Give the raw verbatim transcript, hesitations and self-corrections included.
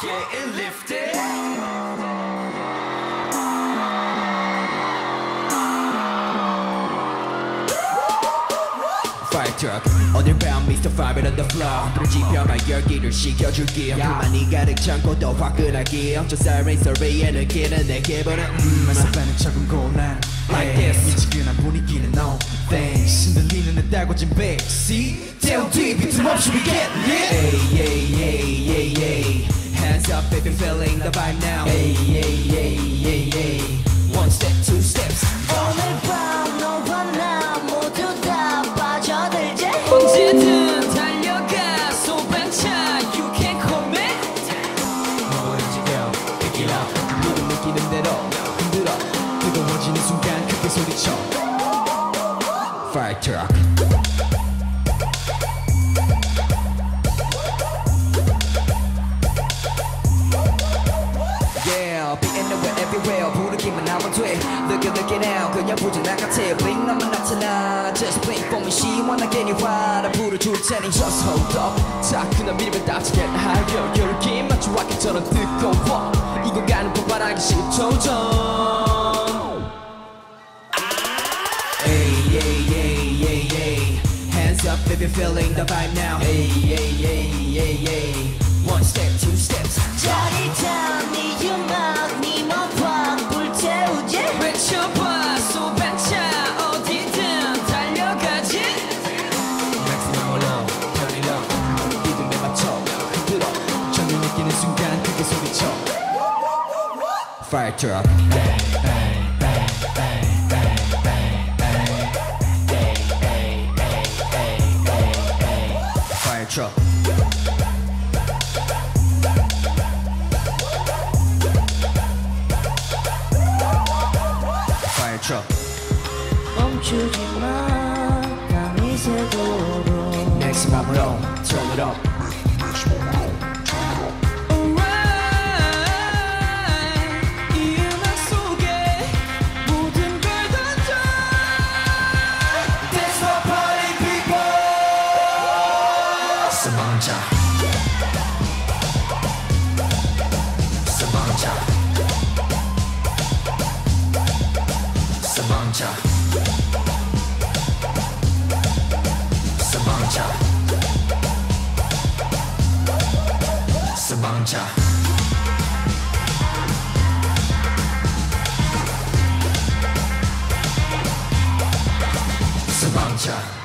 getting lifted. Fire truck 오늘 밤 미스터 Five on the floor 불을 지펴봐 열기를 식혀줄게 그만이 가득 참고 더 화끈하게 저 siren 소리에 느끼는 내게 보는 음 말썽배는 조금 곤란 Like this 미지근한 분위기는 no thanks 흔들리는 내 달궈진 backseat 태운 뒤 빈틈없이 we get lit Hey hey hey hey hey Hands up baby feeling the vibe now Hey hey hey hey hey One step two steps 오늘 밤 너와 나 모두 다 빠져들지 언제든 달려가 소방차 You can call me 뭐든지 girl pick it up 너도 느끼는 대로 흔들어 뜨거워지는 순간 크게 소리쳐 Fire truck Yeah be anywhere everywhere 부르기만 하면 돼 Look it look it now 그냥 부진한 같아 Blink 너만 나타나 Just blink for me 시원하게 네 화를 불어줄 테니 Just hold up 자꾸나 밀면 따뜻한 하여 열기 마치 와켓처럼 뜨거워 이거 가는 폭발하기 십 초 전 Hey hey hey hey hey Hands up if you're feeling the vibe now Hey hey hey hey hey One step two steps 짜릿한 네 음악 네 맘 확 불태우지 외쳐봐 소방차 어디든 달려가지 Maximum love, turn it up 리듬에 맞춰 흔들어 전율 느끼는 순간 크게 소리쳐 Fire truck Fire truck Fire truck 멈추지 마 밤이 새도록 Maximum turn it up 이 음악 속에 모든 걸 던져 That's for party people 소방차 소방차 소방차 소방차 소방차 소방차